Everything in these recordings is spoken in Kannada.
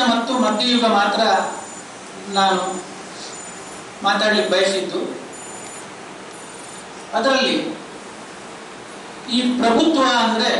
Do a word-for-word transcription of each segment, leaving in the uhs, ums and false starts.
ಮತ್ತು ಮಧ್ಯಯುಗ ಮಾತ್ರ ನಾನು ಮಾತಾಡಲಿಕ್ಕೆ ಬಯಸಿದ್ದು. ಅದರಲ್ಲಿ ಈ ಪ್ರಭುತ್ವ ಅಂದ್ರೆ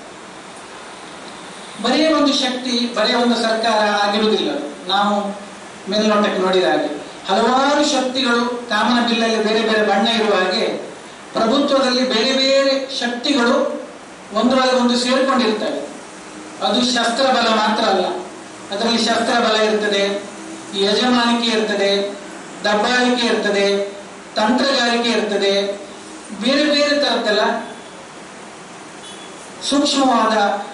ಬರೀ ಒಂದು ಶಕ್ತಿ, ಬರೀ ಒಂದು ಸರ್ಕಾರ ಆಗಿರುವುದಿಲ್ಲ. ನಾವು ಮೇಲ್ನೋಟಕ್ಕೆ ನೋಡಿದ ಹಾಗೆ ಹಲವಾರು ಶಕ್ತಿಗಳು ಕಾಮನ ಬಿಲ್ಲಲ್ಲಿ ಬೇರೆ ಬೇರೆ ಬಣ್ಣ ಇರುವ ಹಾಗೆ ಪ್ರಭುತ್ವದಲ್ಲಿ ಬೇರೆ ಬೇರೆ ಶಕ್ತಿಗಳು ಒಂದರಲ್ಲಿ ಒಂದು ಸೇರಿಕೊಂಡಿರ್ತವೆ. ಅದು ಶಸ್ತ್ರ ಬಲ ಮಾತ್ರ ಅಲ್ಲ, ಅದರಲ್ಲಿ ಶಸ್ತ್ರ ಬಲ ಇರ್ತದೆ, ಯಜಮಾನಿಕೆ ಇರ್ತದೆ, ದಬ್ಬಾಳಿಕೆ ಇರ್ತದೆ, ತಂತ್ರಗಾರಿಕೆ ಇರ್ತದೆ, ಬೇರೆ ಬೇರೆ ತರದ್ದೆಲ್ಲ ಸೂಕ್ಷ್ಮವಾದ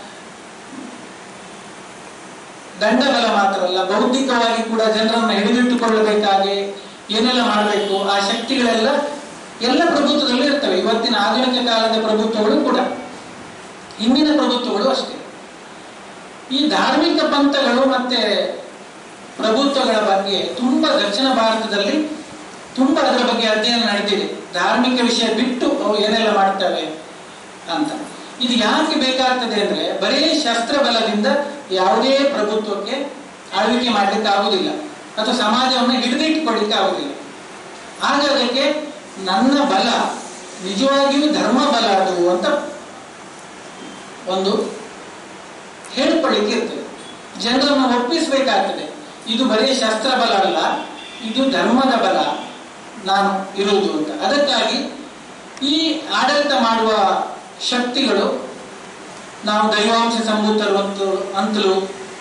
ದಂಡಬಲ ಮಾತ್ರ ಅಲ್ಲ, ಬೌದ್ಧಿಕವಾಗಿ ಕೂಡ ಜನರನ್ನು ಹಿಡಿದಿಟ್ಟುಕೊಳ್ಳಬೇಕಾಗಿ ಏನೆಲ್ಲ ಮಾಡಬೇಕು ಆ ಶಕ್ತಿಗಳೆಲ್ಲ ಎಲ್ಲ ಪ್ರಭುತ್ವದಲ್ಲೂ ಇರ್ತವೆ. ಇವತ್ತಿನ ಆಧುನಿಕ ಕಾಲದ ಪ್ರಭುತ್ವಗಳು ಕೂಡ, ಹಿಂದಿನ ಪ್ರಭುತ್ವಗಳು ಅಷ್ಟೇ. ಈ ಧಾರ್ಮಿಕ ಪಂಥಗಳು ಮತ್ತೆ ಪ್ರಭುತ್ವಗಳ ಬಗ್ಗೆ ತುಂಬಾ ದಕ್ಷಿಣ ಭಾರತದಲ್ಲಿ ತುಂಬಾ ಅದರ ಬಗ್ಗೆ ಅಧ್ಯಯನ ನಡೆದಿದೆ. ಧಾರ್ಮಿಕ ವಿಷಯ ಬಿಟ್ಟು ಅವು ಏನೆಲ್ಲ ಮಾಡ್ತವೆ ಅಂತ. ಇದು ಯಾಕೆ ಬೇಕಾಗ್ತದೆ ಅಂದ್ರೆ ಬರೀ ಶಸ್ತ್ರ ಬಲದಿಂದ ಯಾವುದೇ ಪ್ರಭುತ್ವಕ್ಕೆ ಆಳ್ವಿಕೆ ಮಾಡ್ಲಿಕ್ಕೆ ಆಗುದಿಲ್ಲ ಅಥವಾ ಸಮಾಜವನ್ನು ಹಿಡಿದಿಟ್ಟುಕೊಳ್ಳಿಕ್ಕೆ ಆಗುದಿಲ್ಲ. ಆಗ ಅದಕ್ಕೆ ನನ್ನ ಬಲ ನಿಜವಾಗಿಯೂ ಧರ್ಮ ಬಲ ಅದು ಅಂತ ಒಂದು ಹೇಳಿಕೊಳ್ಳಿಕ್ಕೆ ಇರ್ತದೆ. ಜನರನ್ನು ಒಪ್ಪಿಸಬೇಕಾಗ್ತದೆ, ಇದು ಬರೀ ಶಸ್ತ್ರ ಬಲ ಅಲ್ಲ, ಇದು ಧರ್ಮದ ಬಲ ನಾನು ಇರುವುದು ಅಂತ. ಅದಕ್ಕಾಗಿ ಈ ಆಡಳಿತ ಮಾಡುವ ಶಕ್ತಿಗಳು ನಾವು ದೈವಾಂಶ ಸಂಭೂತರು ಅಂತ ಅಂತಲೂ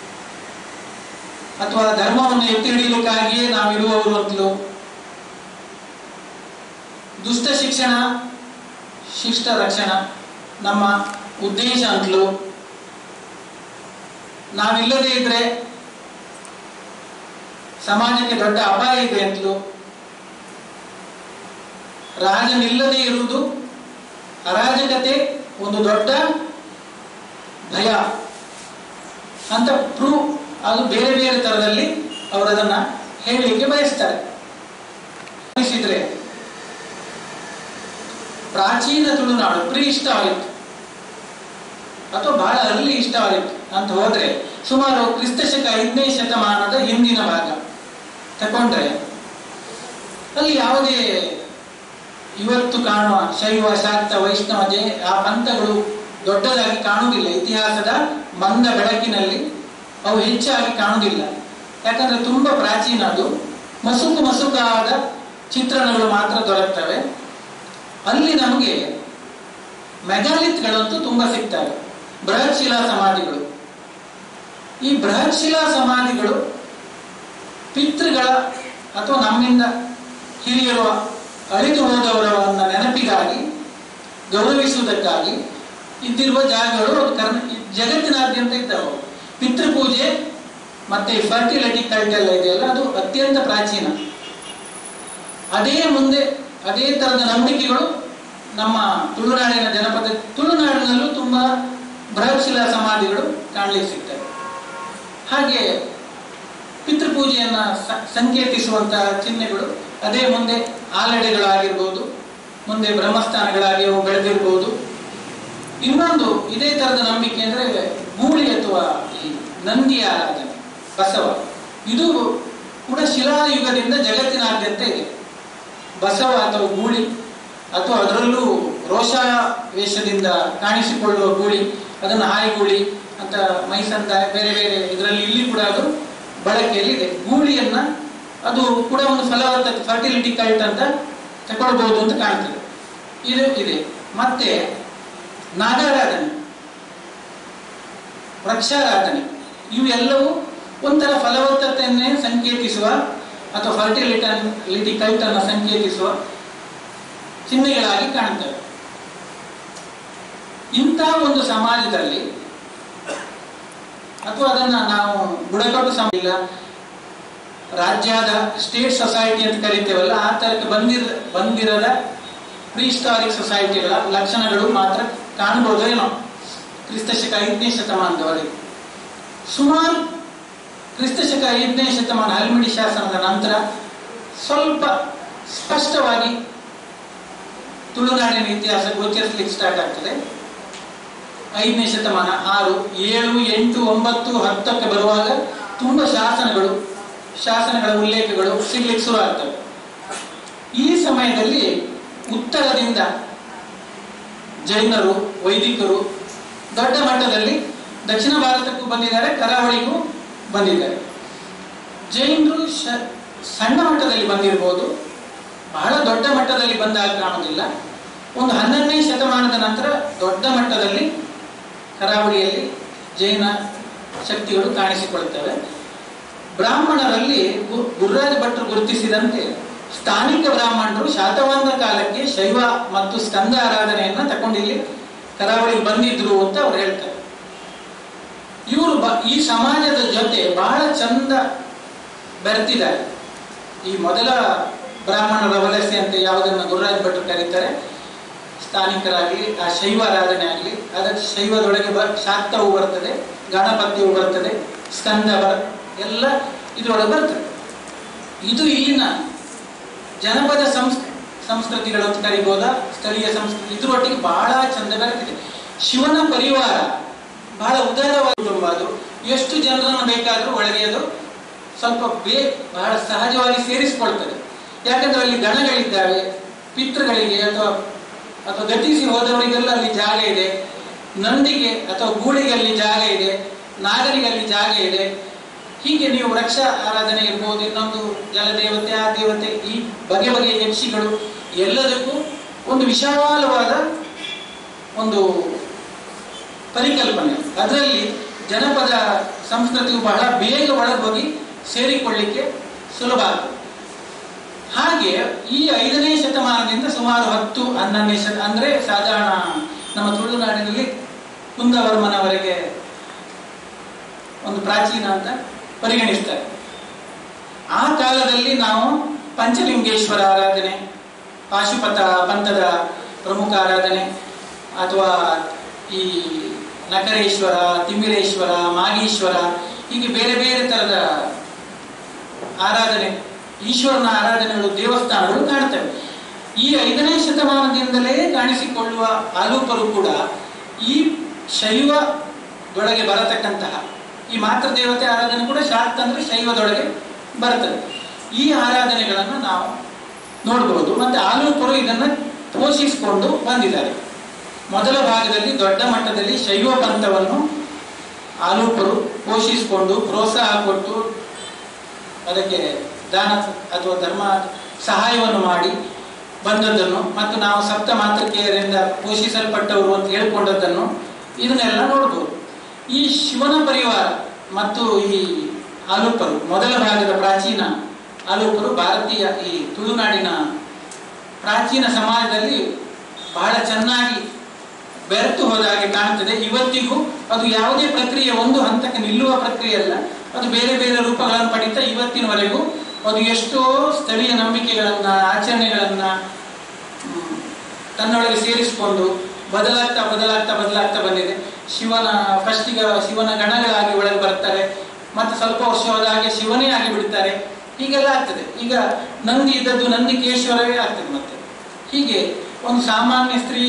ಅಥವಾ ಧರ್ಮವನ್ನು ಎತ್ತಿ ಹಿಡಿಯಲಿಕ್ಕಾಗಿಯೇ ನಾವು ಇರುವವರು ಅಂತಲೂ, ದುಷ್ಟ ಶಿಕ್ಷಣ ಶಿಷ್ಟ ರಕ್ಷಣ ನಮ್ಮ ಉದ್ದೇಶ ಅಂತಲೂ, ನಾವಿಲ್ಲದೆ ಇದ್ರೆ ಸಮಾಜಕ್ಕೆ ದೊಡ್ಡ ಅಪಾಯ ಇದೆ ಅಂತಲೂ, ರಾಜನಿಲ್ಲದೆ ಇರುವುದು ಅರಾಜಕತೆ ಒಂದು ದೊಡ್ಡ ಭಯ ಅಂತ ಪ್ರೂವ್ ಅದು ಬೇರೆ ಬೇರೆ ತರದಲ್ಲಿ ಅವರು ಅದನ್ನ ಹೇಳಲಿಕ್ಕೆ ಬಯಸ್ತಾರೆ. ಅನಿಸಿದ್ರೆ ಪ್ರಾಚೀನ ತುಳುನಾಡು ಪ್ರೀ ಹಿಸ್ಟಾರಿಕ್ ಅಥವಾ ಬಹಳ ಅರ್ಲಿ ಹಿಸ್ಟಾರಿಕ್ ಅಂತ ಹೋದ್ರೆ ಸುಮಾರು ಕ್ರಿಸ್ತಶಕ ಐದನೇ ಶತಮಾನದ ಹಿಂದಿನ ಭಾಗ ತಕೊಂಡ್ರೆ ಅಲ್ಲಿ ಯಾವುದೇ ಇವತ್ತು ಕಾಣುವ ಶೈವ ಶಾಕ್ತ ವೈಷ್ಣವ ಜೈ ಆ ಪಂಥಗಳು ದೊಡ್ಡದಾಗಿ ಕಾಣುವುದಿಲ್ಲ. ಇತಿಹಾಸದ ಮಂದ ಬೆಳಕಿನಲ್ಲಿ ಅವು ಹೆಚ್ಚಾಗಿ ಕಾಣುವುದಿಲ್ಲ. ಯಾಕಂದ್ರೆ ತುಂಬಾ ಪ್ರಾಚೀನ, ಅದು ಮಸುಕು ಮಸುಕಾದ ಚಿತ್ರಣಗಳು ಮಾತ್ರ ದೊರಕ್ತವೆ. ಅಲ್ಲಿ ನಮಗೆ ಮೆಗಾಲಿತ್ಗಳಂತೂ ತುಂಬಾ ಸಿಗ್ತವೆ, ಬೃಹತ್ ಶಿಲಾ ಸಮಾಧಿಗಳು. ಈ ಬೃಹತ್ ಶಿಲಾ ಸಮಾಧಿಗಳು ಪಿತೃಗಳ ಅಥವಾ ನಮ್ಮಿಂದ ಹಿರಿಯರು ಅಳಿದು ಹೋದವರನ್ನ ನೆನಪಿಗಾಗಿ ಗೌರವಿಸುವುದಕ್ಕಾಗಿ ಇದ್ದಿರುವ ಜಾಗಗಳು ಕರ್ನ ಜಗತ್ತಿನಾದ್ಯಂತ ಇದ್ದಾವೆ. ಪಿತೃಪೂಜೆ ಮತ್ತೆ ಫರ್ಟಿಲಿಟಿ ಕಲ್ಟ್ ಎಲ್ಲ ಇದೆಯಲ್ಲ, ಅದು ಅತ್ಯಂತ ಪ್ರಾಚೀನ. ಅದೇ ಮುಂದೆ ಅದೇ ತರದ ನಂಬಿಕೆಗಳು ನಮ್ಮ ತುಳುನಾಡಿನ ಜನಪದ ತುಳುನಾಡಿನಲ್ಲೂ ತುಂಬಾ ಬೃಹತ್ ಶಿಲಾ ಸಮಾಧಿಗಳು ಕಾಣಲಿಕ್ಕೆ ಸಿಗ್ತವೆ. ಹಾಗೆ ಪಿತೃಪೂಜೆಯನ್ನ ಸಂಕೇತಿಸುವಂತಹ ಚಿಹ್ನೆಗಳು ಅದೇ ಮುಂದೆ ಆಲಡೆಗಳಾಗಿರ್ಬೋದು, ಮುಂದೆ ಬ್ರಹ್ಮಸ್ಥಾನಗಳಾಗಿ ಅವು ಬೆಳೆದಿರ್ಬೋದು. ಇನ್ನೊಂದು ಇದೇ ತರದ ನಂಬಿಕೆ ಅಂದ್ರೆ ಗೂಳಿ ಅಥವಾ ಈ ನಂದಿಯ ಆರಾಧನೆ, ಬಸವ. ಇದು ಕೂಡ ಶಿಲಾಯುಗದಿಂದ ಜಗತ್ತಿನಾದ್ಯಂತ ಇದೆ. ಬಸವ ಅಥವಾ ಗೂಳಿ ಅಥವಾ ಅದರಲ್ಲೂ ರೋಷಾವೇಶದಿಂದ ಕಾಣಿಸಿಕೊಳ್ಳುವ ಗೂಳಿ, ಅದನ್ನು ಹಾಯಿಗೂಳಿ ಅಂತ ಮೈಸಂದ ಬೇರೆ ಬೇರೆ ಇದರಲ್ಲಿ ಇಲ್ಲಿ ಕೂಡ ಅದು ಬಳಕೆಯಲ್ಲಿ ಇದೆ. ಗೂಳಿಯನ್ನ ಅದು ಕೂಡ ಒಂದು ಫಲವತ್ತ ಫರ್ಟಿಲಿಟಿ ಕಲ್ಟ್ ಅಂತ ತಗೊಳ್ಬಹುದು ಅಂತ ಕಾಣ್ತದೆ. ಇದು ಇದೆ. ಮತ್ತೆ ನಾಗಾರಾಧನೆ, ವೃಕ್ಷಾರಾಧನೆ, ಇವೆಲ್ಲವೂ ಒಂಥರ ಫಲವತ್ತತೆಯನ್ನೇ ಸಂಕೇತಿಸುವ ಅಥವಾ ಫರ್ಟಿಲಿಟಿ ಕಲ್ಟ್ ಅನ್ನು ಸಂಕೇತಿಸುವ ಚಿಹ್ನೆಗಳಾಗಿ ಕಾಣುತ್ತವೆ. ಇಂತಹ ಒಂದು ಸಮಾಜದಲ್ಲಿ ಅಥವಾ ಅದನ್ನ ನಾವು ಬುಡಕಟ್ಟು ಸಮಾಜ ಇಲ್ಲ, ರಾಜ್ಯದ ಸ್ಟೇಟ್ ಸೊಸೈಟಿ ಅಂತ ಕರಿತೇವಲ್ಲ, ಆ ತರಕ್ಕೆ ಬಂದಿರ ಬಂದಿರದ ಪ್ರೀಹಿಸ್ಟಾರಿಕ್ ಸೊಸೈಟಿಗಳ ಲಕ್ಷಣಗಳು ಮಾತ್ರ ಕಾಣಬಹುದು ಏನೋ ಕ್ರಿಸ್ತಶಕ ಐದನೇ ಶತಮಾನದವರೆಗೆ. ಸುಮಾರು ಕ್ರಿಸ್ತಶಕ ಐದನೇ ಶತಮಾನ ಹಲ್ಮಿಡಿ ಶಾಸನದ ನಂತರ ಸ್ವಲ್ಪ ಸ್ಪಷ್ಟವಾಗಿ ತುಳುನಾಡಿನ ಇತಿಹಾಸ ಗೋಚರಿಸಲಿಕ್ಕೆ ಸ್ಟಾರ್ಟ್ ಆಗ್ತದೆ. ಐದನೇ ಶತಮಾನ ಆರು ಏಳು ಎಂಟು ಒಂಬತ್ತು ಹತ್ತಕ್ಕೆ ಬರುವಾಗ ತುಂಬಾ ಶಾಸನಗಳು ಶಾಸನಗಳ ಉಲ್ಲೇಖಗಳು ಸಿಗ್ಲಿಕ್ಕೆ ಶುರು ಆಗ್ತವೆ. ಈ ಸಮಯದಲ್ಲಿ ಉತ್ತರದಿಂದ ಜೈನರು, ವೈದಿಕರು ದೊಡ್ಡ ಮಟ್ಟದಲ್ಲಿ ದಕ್ಷಿಣ ಭಾರತಕ್ಕೂ ಬಂದಿದ್ದಾರೆ, ಕರಾವಳಿಗೂ ಬಂದಿದ್ದಾರೆ. ಜೈನರು ಸಣ್ಣ ಮಟ್ಟದಲ್ಲಿ ಬಂದಿರಬಹುದು, ಬಹಳ ದೊಡ್ಡ ಮಟ್ಟದಲ್ಲಿ ಬಂದಾಗ ಕಾಣುವುದಿಲ್ಲ. ಒಂದು ಹನ್ನೊಂದನೇ ಶತಮಾನದ ನಂತರ ದೊಡ್ಡ ಮಟ್ಟದಲ್ಲಿ ಕರಾವಳಿಯಲ್ಲಿ ಜೈನ ಶಕ್ತಿಗಳು ಕಾಣಿಸಿಕೊಳ್ಳುತ್ತವೆ. ಬ್ರಾಹ್ಮಣರಲ್ಲಿ ಗುರುರಾಜ ಭಟ್ರು ಗುರುತಿಸಿದಂತೆ ಸ್ಥಾನಿಕ ಬ್ರಾಹ್ಮಣರು ಶಾತವಾಹನ ಕಾಲಕ್ಕೆ ಶೈವ ಮತ್ತು ಸ್ಕಂದ ಆರಾಧನೆಯನ್ನ ತಗೊಂಡಿಲ್ಲಿ ಕರಾವಳಿಗೆ ಬಂದಿದ್ರು ಅಂತ ಅವ್ರು ಹೇಳ್ತಾರೆ. ಇವರು ಈ ಸಮಾಜದ ಜೊತೆ ಬಹಳ ಚಂದ ಬೆರೆತಿದ್ದಾರೆ. ಈ ಮೊದಲ ಬ್ರಾಹ್ಮಣರ ವಲಸೆ ಅಂತ ಯಾವುದನ್ನು ಗುರುರಾಜ ಭಟ್ರು ಕರೀತಾರೆ, ಸ್ಥಾನಿಕರಾಗಲಿ ಆ ಶೈವ ಆರಾಧನೆ ಆಗಲಿ, ಅದಕ್ಕೆ ಶೈವದೊಳಗೆ ಬ ಶಾಕ್ತವು ಬರ್ತದೆ, ಗಣಪತಿಯು ಬರ್ತದೆ, ಸ್ಕಂದ ಬರ್ ಎಲ್ಲ ಇದರೊಳಗೆ ಬರ್ತದೆ. ಇದು ಇಲ್ಲಿನ ಜನಪದ ಸಂಸ್ ಸಂಸ್ಕೃತಿಗಳು ಅಂತ ಕರಿಬೋದ, ಸ್ಥಳೀಯ ಸಂಸ್ಕೃತಿ ಇದರೊಟ್ಟಿಗೆ ಬಹಳ ಚಂದ ಬೆರೆತಿದೆ. ಶಿವನ ಪರಿವಾರ ಬಹಳ ಉದಾರವಾದ ಕುಟುಂಬ. ಅದು ಎಷ್ಟು ಜನರನ್ನು ಬೇಕಾದರೂ ಒಳಗೆ ಅದು ಸ್ವಲ್ಪ ಬೇ ಬಹಳ ಸಹಜವಾಗಿ ಸೇರಿಸಿಕೊಳ್ತದೆ. ಯಾಕಂದ್ರೆ ಅಲ್ಲಿ ಗಣಗಳಿದ್ದಾವೆ, ಪಿತೃಗಳಿಗೆ ಅಥವಾ ಅಥವಾ ಗತಿಸಿ ಹೋದವರಿಗೆಲ್ಲ ಅಲ್ಲಿ ಜಾಗ ಇದೆ, ನಂದಿಗೆ ಅಥವಾ ಗೂಳಿಗೆ ಅಲ್ಲಿ ಜಾಗ ಇದೆ, ನಾಗರಿಗೆ ಅಲ್ಲಿ ಜಾಗ ಇದೆ. ಹೀಗೆ ನೀವು ವೃಕ್ಷ ಆರಾಧನೆ ಇರ್ಬೋದು, ಇನ್ನೊಂದು ಜಲದೇವತೆ, ಆ ದೇವತೆ, ಈ ಬಗೆ ಬಗೆಯ ಯಕ್ಷಿಗಳು ಎಲ್ಲದಕ್ಕೂ ಒಂದು ವಿಶಾಲವಾದ ಒಂದು ಪರಿಕಲ್ಪನೆ. ಅದರಲ್ಲಿ ಜನಪದ ಸಂಸ್ಕೃತಿಯು ಬಹಳ ಬೇಗ ಒಳಗೋಗಿ ಸೇರಿಕೊಳ್ಳಿಕ್ಕೆ ಸುಲಭ ಆಗ್ತದೆ. ಹಾಗೆ ಈ ಐದನೇ ಶತಮಾನದಿಂದ ಸುಮಾರು ಹತ್ತು ಹನ್ನೊಂದನೇ ಶತ ಅಂದ್ರೆ ಸಾಧಾರಣ ನಮ್ಮ ತುಳುನಾಡಿನಲ್ಲಿ ಕುಂದವರ್ಮನವರೆಗೆ ಒಂದು ಪ್ರಾಚೀನ ಅಂತ ಪರಿಗಣಿಸ್ತಾರೆ. ಆ ಕಾಲದಲ್ಲಿ ನಾವು ಪಂಚಲಿಂಗೇಶ್ವರ ಆರಾಧನೆ, ಪಾಶುಪತ ಪಂಥದ ಪ್ರಮುಖ ಆರಾಧನೆ, ಅಥವಾ ಈ ನಕರೇಶ್ವರ, ತಿಮ್ಮಿರೇಶ್ವರ, ಮಾಗೀಶ್ವರ, ಹೀಗೆ ಬೇರೆ ಬೇರೆ ತರದ ಆರಾಧನೆ, ಈಶ್ವರನ ಆರಾಧನೆಗಳು, ದೇವಸ್ಥಾನಗಳು ಕಾಣ್ತವೆ. ಈ ಐದನೇ ಶತಮಾನದಿಂದಲೇ ಕಾಣಿಸಿಕೊಳ್ಳುವ ಆಲೂಪರು ಕೂಡ ಈ ಶೈವದೊಳಗೆ ಬರತಕ್ಕಂತಹ ಈ ಮಾತೃ ದೇವತೆ ಆರಾಧನೆ ಕೂಡ ಶಾಕ್ತ ಅಂದ್ರೆ ಶೈವದೊಳಗೆ ಬರ್ತದೆ. ಈ ಆರಾಧನೆಗಳನ್ನು ನಾವು ನೋಡಬಹುದು. ಮತ್ತೆ ಆಲೂಪರು ಇದನ್ನ ಪೋಷಿಸಿಕೊಂಡು ಬಂದಿದ್ದಾರೆ. ಮೊದಲ ಭಾಗದಲ್ಲಿ ದೊಡ್ಡ ಮಟ್ಟದಲ್ಲಿ ಶೈವ ಪಂಥವನ್ನು ಆಲೂಪರು ಪೋಷಿಸಿಕೊಂಡು ಪ್ರೋತ್ಸಾಹ ಕೊಟ್ಟು ಅದಕ್ಕೆ ದಾನ ಅಥವಾ ಧರ್ಮ ಸಹಾಯವನ್ನು ಮಾಡಿ ಬಂದದ್ದನ್ನು, ಮತ್ತು ನಾವು ಸಪ್ತ ಮಾತೃಕೆಯರಿಂದ ಪೋಷಿಸಲ್ಪಟ್ಟವರು ಅಂತ ಹೇಳ್ಕೊಂಡದ್ದನ್ನು ಇದನ್ನೆಲ್ಲ ನೋಡ್ಬೋದು. ಈ ಶಿವನ ಪರಿವಾರ ಮತ್ತು ಈ ಆಲೂಪರು ಮೊದಲ ಭಾಗದ ಪ್ರಾಚೀನ ಆಲೂಪರು ಭಾರತೀಯ ಈ ತುಳುನಾಡಿನ ಪ್ರಾಚೀನ ಸಮಾಜದಲ್ಲಿ ಬಹಳ ಚೆನ್ನಾಗಿ ಬೆರೆತು ಹೋದ ಹಾಗೆ ಕಾಣುತ್ತದೆ. ಇವತ್ತಿಗೂ ಅದು ಯಾವುದೇ ಪ್ರಕ್ರಿಯೆ ಒಂದು ಹಂತಕ್ಕೆ ನಿಲ್ಲುವ ಪ್ರಕ್ರಿಯೆ ಅಲ್ಲ, ಅದು ಬೇರೆ ಬೇರೆ ರೂಪಗಳನ್ನು ಪಡಿತಾ ಇವತ್ತಿನವರೆಗೂ ಅದು ಎಷ್ಟೋ ಸ್ಥಳೀಯ ನಂಬಿಕೆಗಳನ್ನ, ಆಚರಣೆಗಳನ್ನ ತನ್ನೊಳಗೆ ಸೇರಿಸಿಕೊಂಡು ಬದಲಾಗ್ತಾ ಬದಲಾಗ್ತಾ ಬದಲಾಗ್ತಾ ಬಂದಿದೆ. ಶಿವನ ಫಸ್ಟಿಗೆ ಶಿವನ ಗಣಗಳಾಗಿ ಒಳಗೆ ಬರ್ತಾರೆ, ಮತ್ತೆ ಸ್ವಲ್ಪ ವರ್ಷ ಹೋದ ಹಾಗೆ ಶಿವನೇ ಆಗಿ ಬಿಡ್ತಾರೆ. ಹೀಗೆಲ್ಲ ಆಗ್ತದೆ. ಈಗ ನಂದಿ ಇದ್ದದ್ದು ನಂದಿಕೇಶ್ವರವೇ ಆಗ್ತದೆ. ಮತ್ತೆ ಹೀಗೆ ಒಂದು ಸಾಮಾನ್ಯ ಸ್ತ್ರೀ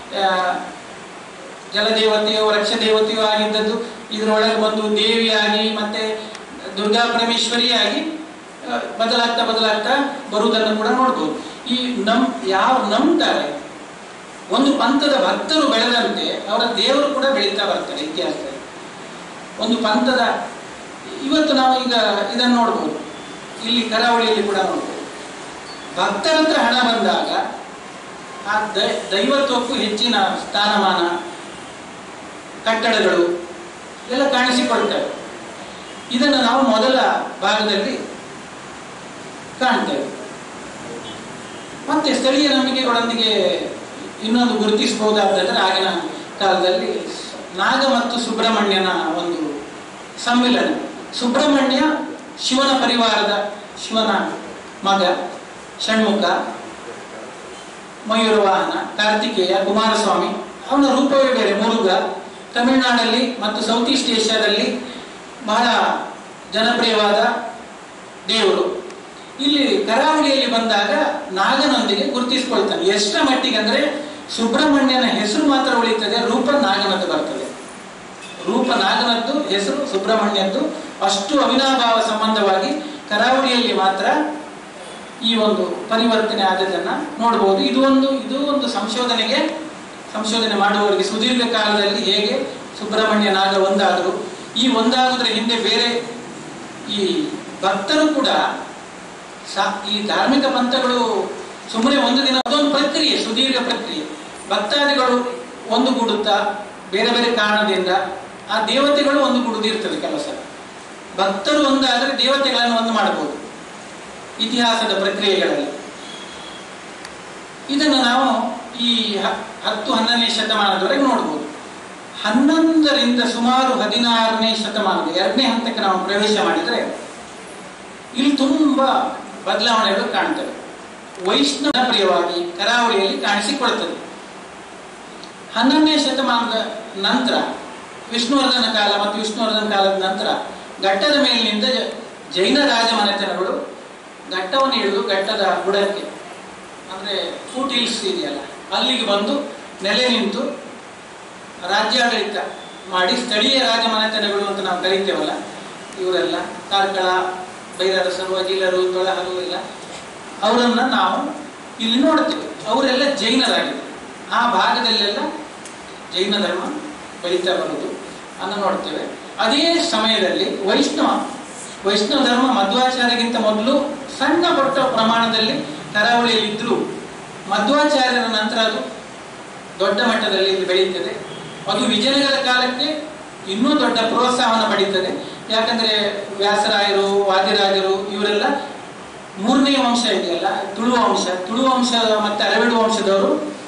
ಜಲದೇವತೆಯೋ ವೃಕ್ಷ ದೇವತೆಯೋ ಆಗಿದ್ದದ್ದು ಇದರೊಳಗೆ ಬಂದು ದೇವಿಯಾಗಿ ಮತ್ತೆ ದುರ್ಗಾ ಪರಮೇಶ್ವರಿಯಾಗಿ ಬದಲಾಗ್ತಾ ಬದಲಾಗ್ತಾ ಬರುವುದನ್ನು ಕೂಡ ನೋಡ್ಬೋದು. ಈ ನಮ್ ಯಾವ ನಂಬ್ತಾರೆ, ಒಂದು ಪಂಥದ ಭಕ್ತರು ಬೆಳೆದಂತೆ ಅವರ ದೇವರು ಕೂಡ ಬೆಳೀತಾ ಬರ್ತಾರೆ ಇತಿಹಾಸದಲ್ಲಿ. ಒಂದು ಪಂಥದ ಇವತ್ತು ನಾವು ಈಗ ಇದನ್ನು ನೋಡ್ಬೋದು, ಇಲ್ಲಿ ಕರಾವಳಿಯಲ್ಲಿ ಕೂಡ ನೋಡ್ಬೋದು. ಭಕ್ತರ ಹತ್ರ ಹಣ ಬಂದಾಗ ಆ ದೈವತ್ವಕ್ಕೂ ಹೆಚ್ಚಿನ ಸ್ಥಾನಮಾನ, ಕಟ್ಟಡಗಳು ಎಲ್ಲ ಕಾಣಿಸಿಕೊಳ್ತವೆ. ಇದನ್ನು ನಾವು ಮೊದಲ ಭಾಗದಲ್ಲಿ ಕಾಣ್ತೇವೆ. ಮತ್ತೆ ಸ್ಥಳೀಯ ನಂಬಿಕೆಗಳೊಂದಿಗೆ ಇನ್ನೊಂದು ಗುರುತಿಸಬಹುದಾದ್ರೆ ಆಗಿನ ಕಾಲದಲ್ಲಿ ನಾಗ ಮತ್ತು ಸುಬ್ರಹ್ಮಣ್ಯನ ಒಂದು ಸಮ್ಮಿಲನ. ಸುಬ್ರಹ್ಮಣ್ಯ ಶಿವನ ಪರಿವಾರದ ಶಿವನ ಮಗ, ಷಣ್ಮುಖ, ಮಯೂರವಾಹನ, ಕಾರ್ತಿಕೇಯ, ಕುಮಾರಸ್ವಾಮಿ. ಅವನ ರೂಪವೇ ಬೇರೆ, ಮುರುಘ. ತಮಿಳುನಾಡಲ್ಲಿ ಮತ್ತು ಸೌತ್ ಈಸ್ಟ್ ಏಷ್ಯಾದಲ್ಲಿ ಬಹಳ ಜನಪ್ರಿಯವಾದ ದೇವರು. ಇಲ್ಲಿ ಕರಾವಳಿಯಲ್ಲಿ ಬಂದಾಗ ನಾಗನೊಂದಿಗೆ ಗುರುತಿಸಿಕೊಳ್ತಾನೆ. ಎಷ್ಟರ ಮಟ್ಟಿಗೆ ಅಂದ್ರೆ ಸುಬ್ರಹ್ಮಣ್ಯನ ಹೆಸರು ಮಾತ್ರ ಉಳಿತದೆ, ರೂಪ ನಾಗನದ್ದು ಬರ್ತದೆ. ರೂಪನಾಗನದ್ದು ಹೆಸರು ಸುಬ್ರಹ್ಮಣ್ಯದ್ದು. ಅಷ್ಟು ಅವಿನಾಭಾವ ಸಂಬಂಧವಾಗಿ ಕರಾವಳಿಯಲ್ಲಿ ಮಾತ್ರ ಈ ಒಂದು ಪರಿವರ್ತನೆ ಆದದನ್ನ ನೋಡಬಹುದು. ಇದು ಒಂದು ಇದು ಒಂದು ಸಂಶೋಧನೆಗೆ ಸಂಶೋಧನೆ ಮಾಡುವವರಿಗೆ ಸುದೀರ್ಘ ಕಾಲದಲ್ಲಿ ಹೇಗೆ ಸುಬ್ರಹ್ಮಣ್ಯ ನಾಗ ಒಂದಾದರು, ಈ ಒಂದಾಗುವುದರ ಹಿಂದೆ ಬೇರೆ ಈ ಭಕ್ತರು ಕೂಡ ಈ ಧಾರ್ಮಿಕ ಪಂಥಗಳು ಸುಮ್ಮನೆ ಒಂದು ದಿನ ಅದೊಂದು ಪ್ರಕ್ರಿಯೆ, ಸುದೀರ್ಘ ಪ್ರಕ್ರಿಯೆ. ಭಕ್ತಾದಿಗಳು ಒಂದುಗೂಡುತ್ತಾ ಬೇರೆ ಬೇರೆ ಕಾರಣದಿಂದ ಆ ದೇವತೆಗಳು ಒಂದುಗೂಡುದಿರ್ತದೆ. ಕೆಲಸ ಭಕ್ತರು ಒಂದಾದರೆ ದೇವತೆಗಳನ್ನು ಒಂದು ಮಾಡಬಹುದು ಇತಿಹಾಸದ ಪ್ರಕ್ರಿಯೆಗಳಲ್ಲಿ. ಇದನ್ನು ನಾವು ಈ ಹತ್ತು ಹನ್ನೊಂದನೇ ಶತಮಾನದವರೆಗೆ ನೋಡ್ಬೋದು. ಹನ್ನೊಂದರಿಂದ ಸುಮಾರು ಹದಿನಾರನೇ ಶತಮಾನದ ಎರಡನೇ ಹಂತಕ್ಕೆ ನಾವು ಪ್ರವೇಶ ಮಾಡಿದರೆ ಇಲ್ಲಿ ತುಂಬಾ ಬದಲಾವಣೆಗಳು ಕಾಣ್ತವೆ. ವೈಷ್ಣವ ಪ್ರಿಯವಾಗಿ ಕರಾವಳಿಯಲ್ಲಿ ಕಾಣಿಸಿಕೊಳ್ತದೆ. ಹನ್ನೊಂದನೇ ಶತಮಾನದ ನಂತರ ವಿಷ್ಣುವರ್ಧನ ಕಾಲ ಮತ್ತು ವಿಷ್ಣುವರ್ಧನ ಕಾಲದ ನಂತರ ಘಟ್ಟದ ಮೇಲಿನಿಂದ ಜೈನ ರಾಜಮನೆತನಗಳು ಘಟ್ಟವನ್ನು ಇಳಿದು ಘಟ್ಟದ ಬುಡಕ್ಕೆ ಅಂದ್ರೆ ಫೂಟ್ ಹಿಲ್ಸ್ ಇದೆಯಲ್ಲ ಅಲ್ಲಿಗೆ ಬಂದು ನೆಲೆ ನಿಂತು ರಾಜ್ಯಾಡಳಿತ ಮಾಡಿ ಸ್ಥಳೀಯ ರಾಜಮನೆತನಗಳು ಅಂತ ನಾವು ಕರೀತೇವಲ್ಲ, ಇವರೆಲ್ಲ ಕಾರ್ಕಳ, ಬೈರರಸರು, ಅಜಿಲರು, ತೊಳಹರು ಎಲ್ಲ ಅವರನ್ನ ನಾವು ಇಲ್ಲಿ ನೋಡ್ತೇವೆ. ಅವರೆಲ್ಲ ಜೈನರಾಗಿದ್ದಾರೆ. ಆ ಭಾಗದಲ್ಲೆಲ್ಲ ಜೈನ ಧರ್ಮ ಬೆಳೀತಾ ಬರುವುದು ಅನ್ನು ನೋಡ್ತೇವೆ. ಅದೇ ಸಮಯದಲ್ಲಿ ವೈಷ್ಣವ ವೈಷ್ಣವ ಧರ್ಮ ಮಧ್ವಾಚಾರ್ಯಗಿಂತ ಮೊದಲು ಸಣ್ಣ ಪುಟ್ಟ ಪ್ರಮಾಣದಲ್ಲಿ ಕರಾವಳಿಯಲ್ಲಿ ಇದ್ರೂ ಮಧ್ವಾಚಾರ್ಯರ ನಂತರ ಅದು ದೊಡ್ಡ ಮಟ್ಟದಲ್ಲಿ ಇದು ಬೆಳೆಯುತ್ತದೆ. ಅದು ವಿಜಯನಗರ ಕಾಲಕ್ಕೆ ಇನ್ನೂ ದೊಡ್ಡ ಪ್ರೋತ್ಸಾಹವನ್ನು ಪಡೀತದೆ. ಯಾಕಂದ್ರೆ ವ್ಯಾಸರಾಯರು, ವಾದಿರಾಜರು ಇವರೆಲ್ಲ ಮೂರನೇ ವಂಶ ಇದೆಯಲ್ಲ ತುಳು ವಂಶ, ತುಳು ವಂಶ ಮತ್ತೆ ಅರವಿಡು ವಂಶದವರು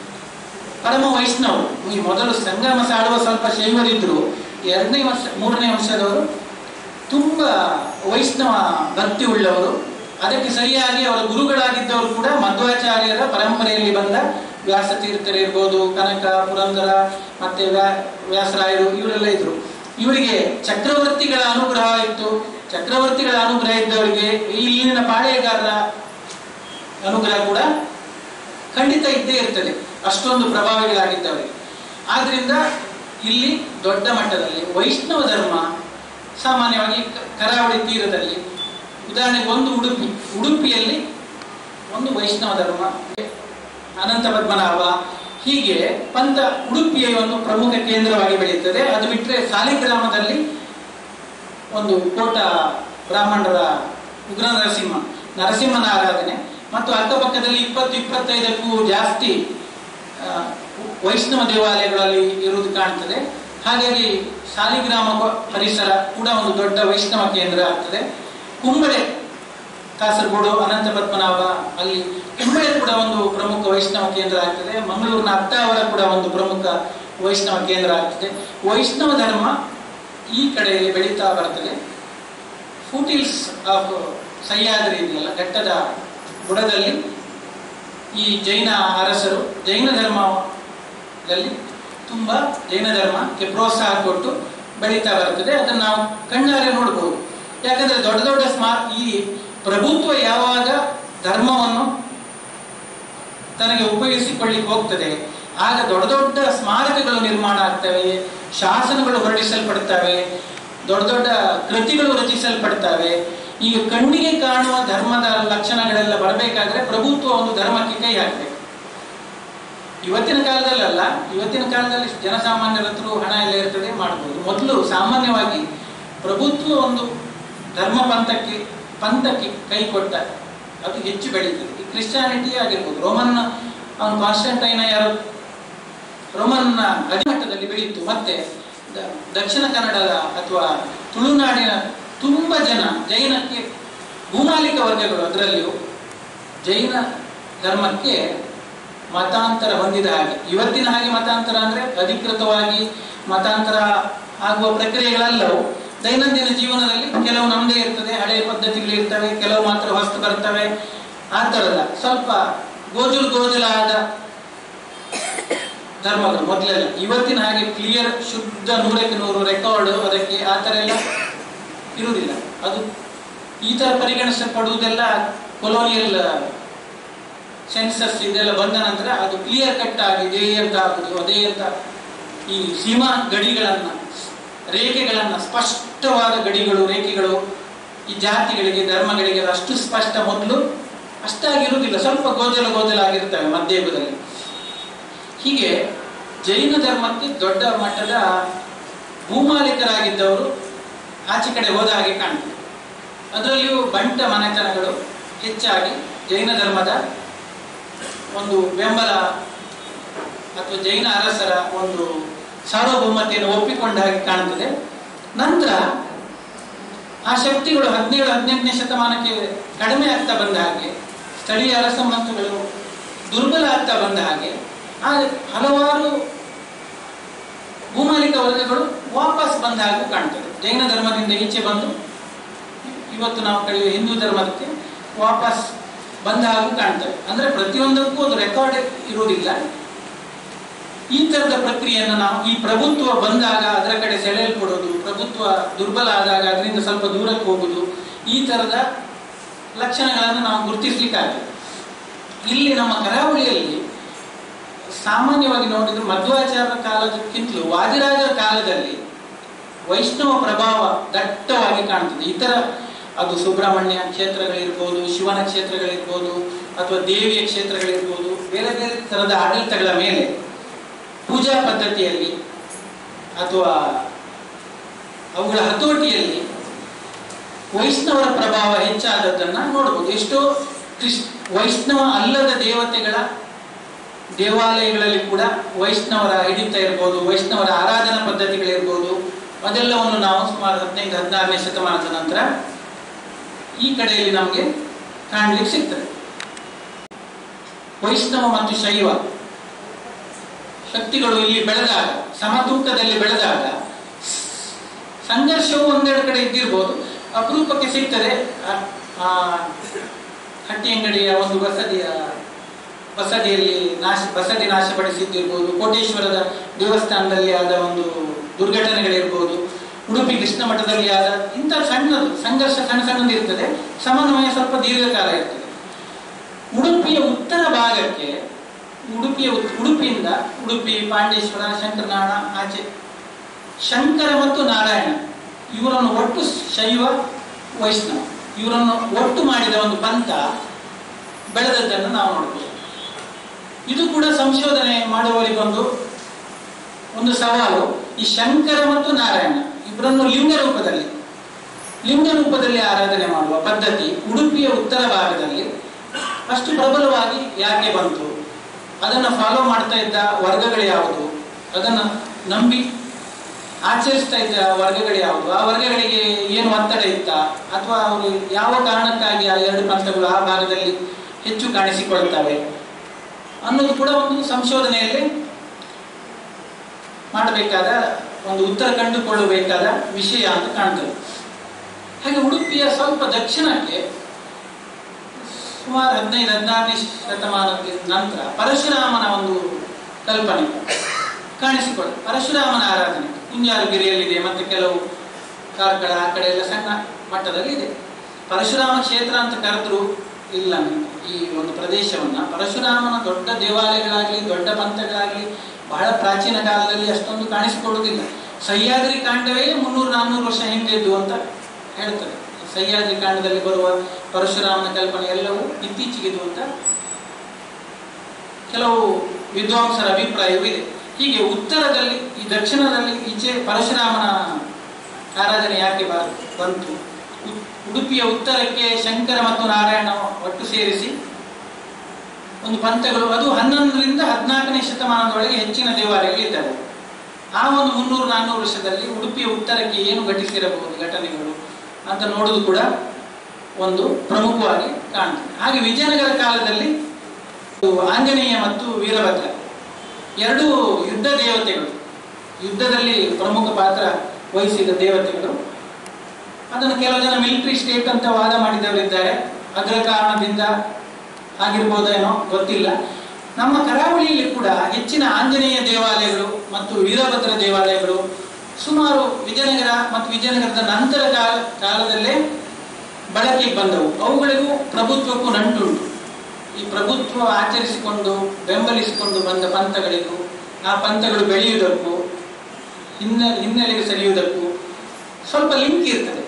ಪರಮ ವೈಷ್ಣವರು. ಈ ಮೊದಲು ಸಂಗಮ ಸಾಡುವ ಸ್ವಲ್ಪ ಶೈವರಿದ್ರು, ಎರಡನೇ ವರ್ಷ ಮೂರನೇ ವಂಶದವರು ತುಂಬಾ ವೈಷ್ಣವ ಭಕ್ತಿ ಉಳ್ಳವರು. ಅದಕ್ಕೆ ಸರಿಯಾಗಿ ಅವರ ಗುರುಗಳಾಗಿದ್ದವರು ಕೂಡ ಮಧ್ವಾಚಾರ್ಯರ ಪರಂಪರೆಯಲ್ಲಿ ಬಂದ ವ್ಯಾಸತೀರ್ಥರಿರ್ಬೋದು, ಕನಕ, ಪುರಂದರ ಮತ್ತೆ ವ್ಯಾ ವ್ಯಾಸರಾಯರು ಇವರೆಲ್ಲ ಇದ್ರು. ಇವರಿಗೆ ಚಕ್ರವರ್ತಿಗಳ ಅನುಗ್ರಹ ಇತ್ತು. ಚಕ್ರವರ್ತಿಗಳ ಅನುಗ್ರಹ ಇದ್ದವರಿಗೆ ಇಲ್ಲಿನ ಪಾಳೆಗಾರರ ಅನುಗ್ರಹ ಕೂಡ ಖಂಡಿತ ಇದ್ದೇ ಇರ್ತದೆ, ಅಷ್ಟೊಂದು ಪ್ರಭಾವಿಗಳಾಗಿದ್ದವರಿಗೆ. ಆದ್ರಿಂದ ಇಲ್ಲಿ ದೊಡ್ಡ ಮಟ್ಟದಲ್ಲಿ ವೈಷ್ಣವ ಧರ್ಮ ಸಾಮಾನ್ಯವಾಗಿ ಕರಾವಳಿ ತೀರದಲ್ಲಿ, ಉದಾಹರಣೆಗೆ ಒಂದು ಉಡುಪಿ ಉಡುಪಿಯಲ್ಲಿ ಒಂದು ವೈಷ್ಣವ ಧರ್ಮ, ಅನಂತ ಪದ್ಮನಾಭ, ಹೀಗೆ ಪಂಥ ಉಡುಪಿಯ ಒಂದು ಪ್ರಮುಖ ಕೇಂದ್ರವಾಗಿ ಬೆಳೆಯುತ್ತದೆ. ಅದು ಬಿಟ್ಟರೆ ಸಾಲಿಗ್ರಾಮದಲ್ಲಿ ಒಂದು ಕೋಟ ಬ್ರಾಹ್ಮಣರ ಉಗ್ರ ನರಸಿಂಹ ನರಸಿಂಹನ ಆರಾಧನೆ ಮತ್ತು ಅಕ್ಕಪಕ್ಕದಲ್ಲಿ ಇಪ್ಪತ್ತು ಇಪ್ಪತ್ತೈದಕ್ಕೂ ಜಾಸ್ತಿ ವೈಷ್ಣವ ದೇವಾಲಯಗಳಲ್ಲಿ ಇರುವುದು ಕಾಣ್ತದೆ. ಹಾಗಾಗಿ ಸಾಲಿಗ್ರಾಮ ಪರಿಸರ ಕೂಡ ಒಂದು ದೊಡ್ಡ ವೈಷ್ಣವ ಕೇಂದ್ರ ಆಗ್ತದೆ. ಕುಂಬಳೆ, ಕಾಸರಗೋಡು ಅನಂತ ಪದ್ಮನಾಭ ಅಲ್ಲಿ ಕುಂಬಳೆ ಕೂಡ ಒಂದು ಪ್ರಮುಖ ವೈಷ್ಣವ ಕೇಂದ್ರ ಆಗ್ತದೆ. ಮಂಗಳೂರಿನ ಅತ್ತಾವರ ಕೂಡ ಒಂದು ಪ್ರಮುಖ ವೈಷ್ಣವ ಕೇಂದ್ರ ಆಗ್ತದೆ. ವೈಷ್ಣವ ಧರ್ಮ ಈ ಕಡೆಯಲ್ಲಿ ಬೆಳೀತಾ ಬರ್ತದೆ. ಫೂಟಿಲ್ಸ್ ಆಫ್ ಸಹ್ಯಾದ್ರಿ ಇದೆಯಲ್ಲ, ಘಟ್ಟದ ಬುಡದಲ್ಲಿ ಈ ಜೈನ ಅರಸರು ಜೈನ ಧರ್ಮದಲ್ಲಿ ತುಂಬಾ ಜೈನ ಧರ್ಮಕ್ಕೆ ಪ್ರೋತ್ಸಾಹ ಕೊಟ್ಟು ಬೆಳೀತಾ ಬರ್ತದೆ. ಅದನ್ನು ನಾವು ಕಣ್ಣಾರೆ ನೋಡ್ಬೋದು. ಯಾಕಂದ್ರೆ ದೊಡ್ಡ ದೊಡ್ಡ ಸ್ಮಾ ಈ ಪ್ರಭುತ್ವ ಯಾವಾಗ ಧರ್ಮವನ್ನು ತನಗೆ ಉಪಯೋಗಿಸಿಕೊಳ್ಳಿಕ್ಕೆ ಹೋಗ್ತದೆ ಆಗ ದೊಡ್ಡ ದೊಡ್ಡ ಸ್ಮಾರಕಗಳು ನಿರ್ಮಾಣ ಆಗ್ತವೆ, ಶಾಸನಗಳು ಹೊರಡಿಸಲ್ಪಡ್ತವೆ, ದೊಡ್ಡ ದೊಡ್ಡ ಕೃತಿಗಳು ರಚಿಸಲ್ಪಡ್ತವೆ. ಈಗ ಕಣ್ಣಿಗೆ ಕಾಣುವ ಧರ್ಮದ ಲಕ್ಷಣಗಳೆಲ್ಲ ಬರಬೇಕಾದ್ರೆ ಪ್ರಭುತ್ವ ಒಂದು ಧರ್ಮಕ್ಕೆ ಕೈ ಹಾಕಬೇಕು. ಇವತ್ತಿನ ಕಾಲದಲ್ಲ, ಇವತ್ತಿನ ಕಾಲದಲ್ಲಿ ಜನಸಾಮಾನ್ಯರ ಹತ್ರ ಹಣ ಎಲ್ಲ ಇರ್ತದೆ, ಮಾಡಬಹುದು. ಮೊದಲು ಸಾಮಾನ್ಯವಾಗಿ ಪ್ರಭುತ್ವ ಒಂದು ಧರ್ಮ ಪಂಥಕ್ಕೆ ಪಂಥಕ್ಕೆ ಕೈ ಕೊಟ್ಟ ಅದು ಹೆಚ್ಚು ಬೆಳೀತದೆ. ಈ ಕ್ರಿಶ್ಚಿಯಾನಿಟಿ ಆಗಿರ್ಬೋದು, ರೋಮನ್ ಅವನು ಕಾನ್ಸ್ಟಂಟೈನ ಯಾರು ರೋಮನ್ ಅಡಿಮಟ್ಟದಲ್ಲಿ ಬೆಳೀತು. ಮತ್ತೆ ದಕ್ಷಿಣ ಕನ್ನಡದ ಅಥವಾ ತುಳುನಾಡಿನ ತುಂಬಾ ಜನ ಜೈನಕ್ಕೆ ಭೂಮಾಲಿಕ ವರ್ಗಗಳು, ಅದರಲ್ಲಿಯೂ ಜೈನ ಧರ್ಮಕ್ಕೆ ಮತಾಂತರ ಹೊಂದಿದ ಹಾಗೆ. ಇವತ್ತಿನ ಹಾಗೆ ಮತಾಂತರ ಅಂದ್ರೆ ಅಧಿಕೃತವಾಗಿ ಮತಾಂತರ ಆಗುವ ಪ್ರಕ್ರಿಯೆಗಳೆಲ್ಲವೂ ದೈನಂದಿನ ಜೀವನದಲ್ಲಿ ಕೆಲವು ನಮ್ಮದೇ ಇರ್ತದೆ, ಹಳೆಯ ಪದ್ಧತಿಗಳು ಇರ್ತವೆ, ಕೆಲವು ಮಾತ್ರ ಹೊಸ್ತು ಬರ್ತವೆ. ಆ ಥರದ ಸ್ವಲ್ಪ ಗೋಜುಲು ಗೋಜಲಾದ ಧರ್ಮಗಳು ಮೊದಲೆಲ್ಲ. ಇವತ್ತಿನ ಹಾಗೆ ಕ್ಲಿಯರ್ ಶುದ್ಧ ನೂರಕ್ಕೆ ನೂರು ರೆಕಾರ್ಡ್ ಅದಕ್ಕೆ ಆ ಥರ ಎಲ್ಲ ಇರುವುದಿಲ್ಲ. ಅದು ಈ ಥರ ಪರಿಗಣಿಸಲ್ಪಡುವುದೆಲ್ಲ ಕೊಲೋನಿಯಲ್ ಸೆನ್ಸಸ್ ಇದೆಲ್ಲ ಬಂದ ನಂತರ ಅದು ಕ್ಲಿಯರ್ ಕಟ್ ಆಗಿದೆ ಅಂತ ಆಗುದು. ಅದೇ ಅಂತ ಈ ಸೀಮಾ ಗಡಿಗಳನ್ನ ರೇಖೆಗಳನ್ನು, ಸ್ಪಷ್ಟವಾದ ಗಡಿಗಳು, ರೇಖೆಗಳು ಈ ಜಾತಿಗಳಿಗೆ, ಧರ್ಮಗಳಿಗೆ ಅಷ್ಟು ಸ್ಪಷ್ಟ ಮೊದಲು ಅಷ್ಟಾಗಿರುವುದಿಲ್ಲ, ಸ್ವಲ್ಪ ಗೋಜಲ ಗೋಜಲ ಆಗಿರ್ತವೆ ಮಧ್ಯಯುಗದಲ್ಲಿ. ಹೀಗೆ ಜೈನ ಧರ್ಮಕ್ಕೆ ದೊಡ್ಡ ಮಟ್ಟದ ಭೂಮಾಲೀಕರಾಗಿದ್ದವರು ಆಚೆ ಕಡೆ ಹೋದ ಹಾಗೆ ಕಾಣ್ತದೆ. ಅದರಲ್ಲಿಯೂ ಬಂಟ ಮನೆತನಗಳು ಹೆಚ್ಚಾಗಿ ಜೈನ ಧರ್ಮದ ಒಂದು ಬೆಂಬಲ ಅಥವಾ ಜೈನ ಅರಸರ ಒಂದು ಸಾರ್ವಭೌಮತೆಯನ್ನು ಒಪ್ಪಿಕೊಂಡ ಹಾಗೆ ಕಾಣುತ್ತದೆ. ನಂತರ ಆ ಶಕ್ತಿಗಳು ಹದಿನೇಳು ಹದಿನೆಂಟನೇ ಶತಮಾನಕ್ಕೆ ಕಡಿಮೆ ಆಗ್ತಾ ಬಂದ ಹಾಗೆ, ಸ್ಥಳೀಯ ಅರಸಮಂತ್ರಗಳು ದುರ್ಬಲ ಆಗ್ತಾ ಬಂದ ಹಾಗೆ ಆ ಹಲವಾರು ಭೂಮಾಲೀಕ ವರ್ಗಗಳು ವಾಪಸ್ ಬಂದ ಹಾಗೂ ಕಾಣ್ತದೆ. ಜೈನ ಧರ್ಮದಿಂದ ಈಚೆ ಬಂದು ಇವತ್ತು ನಾವು ಕಳೆಯುವ ಹಿಂದೂ ಧರ್ಮಕ್ಕೆ ವಾಪಸ್ ಬಂದ ಹಾಗೂ ಕಾಣ್ತವೆ. ಅಂದ್ರೆ ಪ್ರತಿಯೊಂದಕ್ಕೂ ಒಂದು ರೆಕಾರ್ಡ್ ಇರುವುದಿಲ್ಲ. ಈ ತರದ ಪ್ರಕ್ರಿಯೆಯನ್ನು ನಾವು, ಈ ಪ್ರಭುತ್ವ ಬಂದಾಗ ಅದರ ಕಡೆ ಸೆಳೆಯಲ್ಪಡೋದು, ಪ್ರಭುತ್ವ ದುರ್ಬಲ ಆದಾಗ ಅದರಿಂದ ಸ್ವಲ್ಪ ದೂರಕ್ಕೆ ಹೋಗುದು, ಈ ತರದ ಲಕ್ಷಣಗಳನ್ನು ನಾವು ಗುರುತಿಸ್ಲಿಕ್ಕಾಗ್ತದೆ. ಇಲ್ಲಿ ನಮ್ಮ ಕರಾವಳಿಯಲ್ಲಿ ಸಾಮಾನ್ಯವಾಗಿ ನೋಡಿದ್ರೆ ಮಧ್ವಾಚಾರ್ಯರ ಕಾಲದಕ್ಕಿಂತಲೂ ವಾದಿರಾಜರ ಕಾಲದಲ್ಲಿ ವೈಷ್ಣವ ಪ್ರಭಾವ ದಟ್ಟವಾಗಿ ಕಾಣ್ತದೆ. ಇತರ ಅದು ಸುಬ್ರಹ್ಮಣ್ಯ ಕ್ಷೇತ್ರಗಳಿರ್ಬೋದು, ಶಿವನ ಕ್ಷೇತ್ರಗಳಿರ್ಬೋದು, ಅಥವಾ ದೇವಿಯ ಕ್ಷೇತ್ರಗಳಿರ್ಬೋದು, ಬೇರೆ ಬೇರೆ ತರದ ಆಡಳಿತಗಳ ಮೇಲೆ ಪೂಜಾ ಪದ್ಧತಿಯಲ್ಲಿ ಅಥವಾ ಅವುಗಳ ಹತೋಟಿಯಲ್ಲಿ ವೈಷ್ಣವರ ಪ್ರಭಾವ ಹೆಚ್ಚಾದದ್ದನ್ನ ನೋಡಬಹುದು. ಎಷ್ಟೋ ಕ್ರಿಶ್ ವೈಷ್ಣವ ಅಲ್ಲದ ದೇವತೆಗಳ ದೇವಾಲಯಗಳಲ್ಲಿ ಕೂಡ ವೈಷ್ಣವರ ಹಿಡಿತ ಇರ್ಬೋದು, ವೈಷ್ಣವರ ಆರಾಧನಾ ಪದ್ಧತಿಗಳಿರ್ಬೋದು, ಅದೆಲ್ಲವನ್ನು ನಾವು ಸುಮಾರು ಹದಿನೈದು ಹದಿನಾರನೇ ಶತಮಾನದ ನಂತರ ಈ ಕಡೆಯಲ್ಲಿ ನಮಗೆ ಕಾಣಲಿಕ್ಕೆ ಸಿಗ್ತದೆ. ವೈಷ್ಣವ ಮತ್ತು ಶೈವ ಶಕ್ತಿಗಳು ಇಲ್ಲಿ ಬೆಳೆದಾಗ, ಸಮತೂಕದಲ್ಲಿ ಬೆಳೆದಾಗ ಸಂಘರ್ಷವು ಒಂದೆರಡು ಕಡೆ ಇದ್ದಿರ್ಬೋದು, ಅಪರೂಪಕ್ಕೆ ಸಿಗ್ತದೆ. ಆ ಹಟ್ಟಿ ಅಂಗಡಿಯ ಒಂದು ಬಸದಿಯ ಬಸದಿಯಲ್ಲಿ ನಾಶ ಬಸದಿ ನಾಶಪಡಿಸಿದ್ದಿರ್ಬೋದು, ಕೋಟೇಶ್ವರದ ದೇವಸ್ಥಾನದಲ್ಲಿ ಆದ ಒಂದು ದುರ್ಘಟನೆಗಳಿರ್ಬೋದು, ಉಡುಪಿ ಕೃಷ್ಣ ಮಠದಲ್ಲಿ ಆದ ಇಂಥ ಸಣ್ಣದು ಸಂಘರ್ಷ ಸಣ್ಣ ಸಣ್ಣದು ಇರ್ತದೆ, ಸಮನ್ವಯ ಸ್ವಲ್ಪ ದೀರ್ಘಕಾಲ ಇರ್ತದೆ. ಉಡುಪಿಯ ಉತ್ತರ ಭಾಗಕ್ಕೆ ಉಡುಪಿಯ ಉಡುಪಿಯಿಂದ ಉಡುಪಿ, ಪಾಂಡೇಶ್ವರ, ಶಂಕರನಾಳ ಆಚೆ ಶಂಕರ ಮತ್ತು ನಾರಾಯಣ ಇವರನ್ನು ಒಟ್ಟು ಶೈವ ವೈಷ್ಣವ ಇವರನ್ನು ಒಟ್ಟು ಮಾಡಿದ ಒಂದು ಪಂಥ ಬೆಳೆದದ್ದನ್ನು ನಾವು ನೋಡ್ಬೋದು. ಇದು ಕೂಡ ಸಂಶೋಧನೆ ಮಾಡುವವರಿಗೊಂದು ಒಂದು ಸವಾಲು. ಈ ಶಂಕರ ಮತ್ತು ನಾರಾಯಣ ಇಬ್ಬರನ್ನು ಲಿಂಗ ರೂಪದಲ್ಲಿ ಲಿಂಗ ರೂಪದಲ್ಲಿ ಆರಾಧನೆ ಮಾಡುವ ಪದ್ಧತಿ ಉಡುಪಿಯ ಉತ್ತರ ಭಾಗದಲ್ಲಿ ಅಷ್ಟು ಪ್ರಬಲವಾಗಿ ಯಾಕೆ ಬಂತು? ಅದನ್ನು ಫಾಲೋ ಮಾಡ್ತಾ ಇದ್ದ ವರ್ಗಗಳು ಯಾವುದು? ಅದನ್ನು ನಂಬಿ ಆಚರಿಸ್ತಾ ಇದ್ದ ವರ್ಗಗಳು ಯಾವುದು? ಆ ವರ್ಗಗಳಿಗೆ ಏನು ಒತ್ತಡ ಇತ್ತ, ಅಥವಾ ಅವರು ಯಾವ ಕಾರಣಕ್ಕಾಗಿ ಆ ಎರಡು ಪಂಥಗಳು ಆ ಭಾಗದಲ್ಲಿ ಹೆಚ್ಚು ಕಾಣಿಸಿಕೊಳ್ತವೆ ಅನ್ನೋದು ಕೂಡ ಒಂದು ಸಂಶೋಧನೆಯಲ್ಲಿ ಮಾಡಬೇಕಾದ ಒಂದು ಉತ್ತರ ಕಂಡುಕೊಳ್ಳಬೇಕಾದ ವಿಷಯ ಅಂತ ಕಾಣ್ತದೆ. ಹಾಗೆ ಉಡುಪಿಯ ಸ್ವಲ್ಪ ದಕ್ಷಿಣಕ್ಕೆ ಸುಮಾರು ಹದಿನೈದು ಹದಿನಾರನೇ ಶತಮಾನದ ನಂತರ ಪರಶುರಾಮನ ಒಂದು ಕಲ್ಪನೆ ಕಾಣಿಸಿಕೊಳ್ಳ ಪರಶುರಾಮನ ಆರಾಧನೆ ಕುಂಜಾರುಗಿರಿಯಲ್ಲಿದೆ, ಮತ್ತೆ ಕೆಲವು ಕಾರ್ಕಳ ಆ ಕಡೆ ಎಲ್ಲ ಸಣ್ಣ ಮಟ್ಟದಲ್ಲಿ ಇದೆ. ಪರಶುರಾಮ ಕ್ಷೇತ್ರ ಅಂತ ಕರೆದ್ರು ಇಲ್ಲ ಈ ಒಂದು ಪ್ರದೇಶವನ್ನ. ಪರಶುರಾಮನ ದೊಡ್ಡ ದೇವಾಲಯಗಳಾಗಲಿ ದೊಡ್ಡ ಪಂಥಗಳಾಗಲಿ ಬಹಳ ಪ್ರಾಚೀನ ಕಾಲದಲ್ಲಿ ಅಷ್ಟೊಂದು ಕಾಣಿಸಿಕೊಳ್ಳುವುದಿಲ್ಲ. ಸಹ್ಯಾದ್ರಿ ಕಾಂಡವೇ ಮುನ್ನೂರು ನಾನ್ನೂರು ವರ್ಷ ಹಿಂದಿದ್ದು ಅಂತ ಹೇಳ್ತಾರೆ. ಸಹ್ಯಾದ್ರಿ ಕಾಂಡದಲ್ಲಿ ಬರುವ ಪರಶುರಾಮನ ಕಲ್ಪನೆ ಎಲ್ಲವೂ ಇತ್ತೀಚೆಗಿದು ಅಂತ ಕೆಲವು ವಿದ್ವಾಂಸರ ಅಭಿಪ್ರಾಯವೂ ಇದೆ. ಹೀಗೆ ಉತ್ತರದಲ್ಲಿ ಈ ದಕ್ಷಿಣದಲ್ಲಿ ಈಚೆ ಪರಶುರಾಮನ ಆರಾಧನೆ ಯಾಕೆ ಬಂತು? ಉಡುಪಿಯ ಉತ್ತರಕ್ಕೆ ಶಂಕರ ಮತ್ತು ನಾರಾಯಣ ಒಟ್ಟು ಸೇರಿಸಿ ಒಂದು ಪಂಥಗಳು, ಅದು ಹನ್ನೊಂದರಿಂದ ಹದಿನಾಲ್ಕನೇ ಶತಮಾನದೊಳಗೆ ಹೆಚ್ಚಿನ ದೇವಾಲಯಗಳಿದ್ದಾವೆ. ಆ ಒಂದು ಮುನ್ನೂರು ನಾನ್ನೂರು ವರ್ಷದಲ್ಲಿ ಉಡುಪಿಯ ಉತ್ತರಕ್ಕೆ ಏನು ಘಟಿಸಿರಬಹುದು ಘಟನೆಗಳು ಅಂತ ನೋಡುವುದು ಕೂಡ ಒಂದು ಪ್ರಮುಖವಾಗಿ ಕಾಣ್ತದೆ. ಹಾಗೆ ವಿಜಯನಗರ ಕಾಲದಲ್ಲಿ ಆಂಜನೇಯ ಮತ್ತು ವೀರಭದ್ರ ಎರಡೂ ಯುದ್ಧ ದೇವತೆಗಳು, ಯುದ್ಧದಲ್ಲಿ ಪ್ರಮುಖ ಪಾತ್ರ ವಹಿಸಿದ ದೇವತೆಗಳು. ಅದನ್ನು ಕೆಲವು ಜನ ಮಿಲಿಟರಿ ಸ್ಟೇಟ್ ಅಂತ ವಾದ ಮಾಡಿದವರಿದ್ದಾರೆ. ಅದರ ಕಾರಣದಿಂದ ಆಗಿರ್ಬೋದೇನೋ ಗೊತ್ತಿಲ್ಲ. ನಮ್ಮ ಕರಾವಳಿಯಲ್ಲಿ ಕೂಡ ಹೆಚ್ಚಿನ ಆಂಜನೇಯ ದೇವಾಲಯಗಳು ಮತ್ತು ವೀರಭದ್ರ ದೇವಾಲಯಗಳು ಸುಮಾರು ವಿಜಯನಗರ ಮತ್ತು ವಿಜಯನಗರದ ನಂತರ ಕಾಲ ಕಾಲದಲ್ಲೇ ಬಳಕೆಗೆ ಬಂದವು. ಅವುಗಳಿಗೂ ಪ್ರಭುತ್ವಕ್ಕೂ ನಂಟುಂಟು. ಈ ಪ್ರಭುತ್ವ ಆಚರಿಸಿಕೊಂಡು ಬೆಂಬಲಿಸಿಕೊಂಡು ಬಂದ ಪಂಥಗಳಿಗೂ ಆ ಪಂಥಗಳು ಬೆಳೆಯುವುದಕ್ಕೂ ಹಿನ್ನೆ ಹಿನ್ನೆಲೆಗೆ ಸರಿಯುವುದಕ್ಕೂ ಸ್ವಲ್ಪ ಲಿಂಕ್ ಇರ್ತದೆ.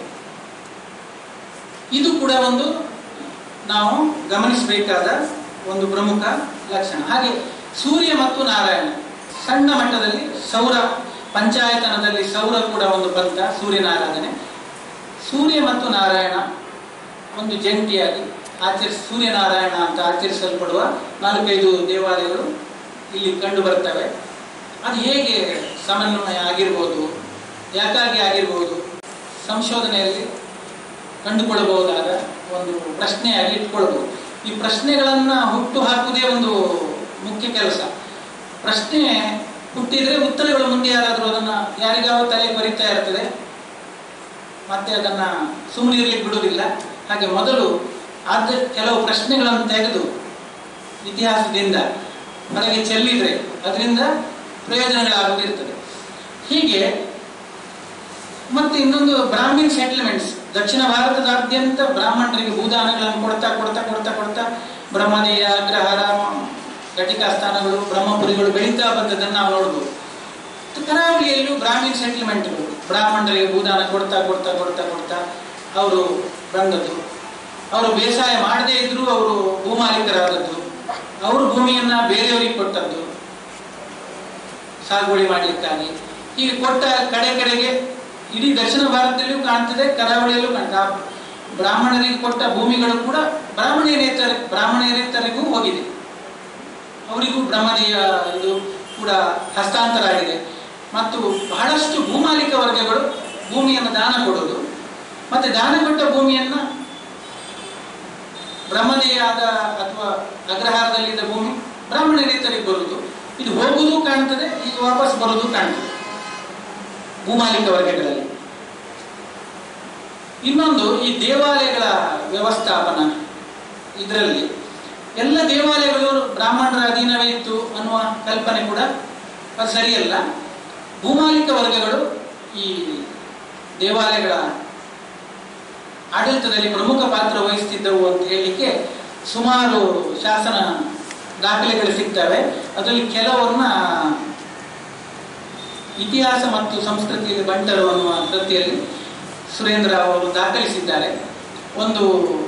ಇದು ಕೂಡ ಒಂದು ನಾವು ಗಮನಿಸಬೇಕಾದ ಒಂದು ಪ್ರಮುಖ ಲಕ್ಷಣ. ಹಾಗೆ ಸೂರ್ಯ ಮತ್ತು ನಾರಾಯಣ ಸಣ್ಣ ಮಟ್ಟದಲ್ಲಿ ಸೌರ ಪಂಚಾಯತನದಲ್ಲಿ ಸೌರ ಕೂಡ ಒಂದು ಪಂಥ ಸೂರ್ಯನ ಆರಾಧನೆ. ಸೂರ್ಯ ಮತ್ತು ನಾರಾಯಣ ಒಂದು ಜಂಟಿಯಾಗಿ ಆಚರಿಸ ಸೂರ್ಯನಾರಾಯಣ ಅಂತ ಆಚರಿಸಲ್ಪಡುವ ನಾಲ್ಕೈದು ದೇವಾಲಯಗಳು ಇಲ್ಲಿ ಕಂಡು ಬರ್ತವೆ. ಅದು ಹೇಗೆ ಸಮನ್ವಯ ಆಗಿರ್ಬೋದು, ಯಾಕಾಗಿ ಆಗಿರ್ಬೋದು, ಸಂಶೋಧನೆಯಲ್ಲಿ ಕಂಡುಕೊಳ್ಳಬಹುದಾದ ಒಂದು ಪ್ರಶ್ನೆಯಾಗಿ ಇಟ್ಕೊಳ್ಬೋದು. ಈ ಪ್ರಶ್ನೆಗಳನ್ನ ಹುಟ್ಟು ಹಾಕುವುದೇ ಒಂದು ಮುಖ್ಯ ಕೆಲಸ. ಪ್ರಶ್ನೆ ಹುಟ್ಟಿದ್ರೆ ಉತ್ತರಗಳು ಮುಂದೆ ಯಾರಾದರೂ ಅದನ್ನ ಯಾರಿಗಾವ ತಲೆ ಕೊರಿತಾ ಇರ್ತದೆ, ಮತ್ತೆ ಅದನ್ನ ಸುಮ್ಮನೆ ಇರ್ಲಿಕ್ಕೆ ಬಿಡುವುದಿಲ್ಲ. ಹಾಗೆ ಮೊದಲು ಆದ ಕೆಲವು ಪ್ರಶ್ನೆಗಳನ್ನು ತೆಗೆದು ಇತಿಹಾಸದಿಂದ ಹೊರಗೆ ಚೆಲ್ಲಿದ್ರೆ ಅದರಿಂದ ಪ್ರಯೋಜನಗಳಾಗುತ್ತಿರ್ತದೆ. ಹೀಗೆ ಮತ್ತೆ ಇನ್ನೊಂದು ಬ್ರಾಹ್ಮಿನ್ ಸೆಟಲ್ಮೆಂಟ್ಸ್, ದಕ್ಷಿಣ ಭಾರತದಾದ್ಯಂತ ಬ್ರಾಹ್ಮಣರಿಗೆ ಭೂದಾನಗಳನ್ನು ಕೊಡ್ತಾ ಕೊಡ್ತಾ ಕೊಡ್ತಾ ಕೊಡ್ತಾ ಬ್ರಹ್ಮದೇಯ, ಅಗ್ರಹಾರ, ಘಟಿಕಾ ಸ್ಥಾನಗಳು, ಬ್ರಹ್ಮಪುರಿಗಳು ಬೆಳೀತಾ ಬಂದದನ್ನು ನಾವು ನೋಡ್ಬೋದು. ಕರಾವಳಿಯಲ್ಲೂ ಬ್ರಾಹ್ಮಿನ್ ಸೆಟಲ್ಮೆಂಟ್ಗಳು ಬ್ರಾಹ್ಮಣರಿಗೆ ಭೂದಾನ ಕೊಡ್ತಾ ಕೊಡ್ತಾ ಕೊಡ್ತಾ ಕೊಡ್ತಾ ಅವರು ಬಂದದ್ದು. ಅವರು ಬೇಸಾಯ ಮಾಡದೇ ಇದ್ರು ಅವರು ಭೂಮಾಲೀಕರಾದದ್ದು, ಅವರು ಭೂಮಿಯನ್ನ ಬೇರೆಯವರಿಗೆ ಕೊಟ್ಟದ್ದು ಸಾಗುವಳಿ ಮಾಡಲಿಕ್ಕಾಗಿ. ಹೀಗೆ ಕೊಟ್ಟ ಕಡೆ ಕಡೆಗೆ ಇಡೀ ದಕ್ಷಿಣ ಭಾರತದಲ್ಲಿಯೂ ಕಾಣ್ತದೆ, ಕರಾವಳಿಯಲ್ಲೂ ಕಾಣ್ತದೆ. ಬ್ರಾಹ್ಮಣರಿಗೆ ಕೊಟ್ಟ ಭೂಮಿಗಳು ಕೂಡ ಬ್ರಾಹ್ಮಣೇತರ ಬ್ರಾಹ್ಮಣೇತರಿಗೂ ಹೋಗಿದೆ, ಅವರಿಗೂ ಬ್ರಹ್ಮದೇಯ ಇದು ಕೂಡ ಹಸ್ತಾಂತರ ಆಗಿದೆ. ಮತ್ತು ಬಹಳಷ್ಟು ಭೂಮಾಲೀಕ ವರ್ಗಗಳು ಭೂಮಿಯನ್ನು ದಾನ ಕೊಡೋದು, ಮತ್ತೆ ದಾನ ಕೊಟ್ಟ ಭೂಮಿಯನ್ನ ಬ್ರಹ್ಮದೇಯಾದ ಅಥವಾ ಅಗ್ರಹಾರದಲ್ಲಿದ್ದ ಭೂಮಿ ಬ್ರಾಹ್ಮಣೇತರಿಗೆ ಬರುವುದು, ಇದು ಹೋಗುವುದು ಕಾಣ್ತದೆ, ಈಗ ವಾಪಸ್ ಬರುವುದು ಕಾಣ್ತದೆ ಭೂಮಾಲೀಕ ವರ್ಗಗಳಲ್ಲಿ. ಇನ್ನೊಂದು ಈ ದೇವಾಲಯಗಳ ವ್ಯವಸ್ಥಾಪನ, ಇದರಲ್ಲಿ ಎಲ್ಲ ದೇವಾಲಯಗಳು ಬ್ರಾಹ್ಮಣರ ಅಧೀನವೇ ಇತ್ತು ಅನ್ನುವ ಕಲ್ಪನೆ ಕೂಡ ಅದು ಸರಿಯಲ್ಲ. ಭೂಮಾಲೀಕ ವರ್ಗಗಳು ಈ ದೇವಾಲಯಗಳ ಆಡಳಿತದಲ್ಲಿ ಪ್ರಮುಖ ಪಾತ್ರ ವಹಿಸುತ್ತಿದ್ದವು ಅಂತ ಹೇಳಲಿಕ್ಕೆ ಸುಮಾರು ಶಾಸನ ದಾಖಲೆಗಳು ಸಿಗ್ತವೆ. ಅದರಲ್ಲಿ ಕೆಲವನ್ನ ಇತಿಹಾಸ ಮತ್ತು ಸಂಸ್ಕೃತಿಯಲ್ಲಿ ಬಂಟರು ಅನ್ನುವ ಕೃತಿಯಲ್ಲಿ ಸುರೇಂದ್ರ ಅವರು ದಾಖಲಿಸಿದ್ದಾರೆ. ಒಂದು